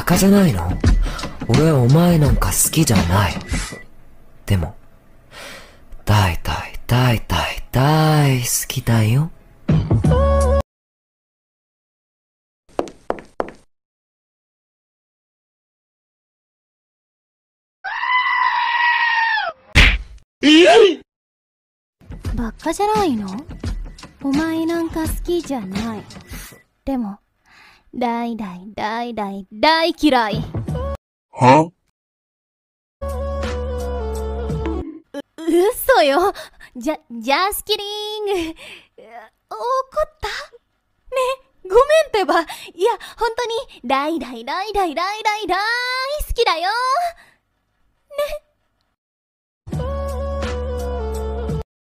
バカじゃないの？俺お前なんか好きじゃない。でも、大好きだよ。 バカじゃないの？お前なんか好きじゃない。でも、大嫌い。 は？ 嘘よ。ジャスキリング。怒ったね、ごめんってば。いや、本当に大好きだよ。ね。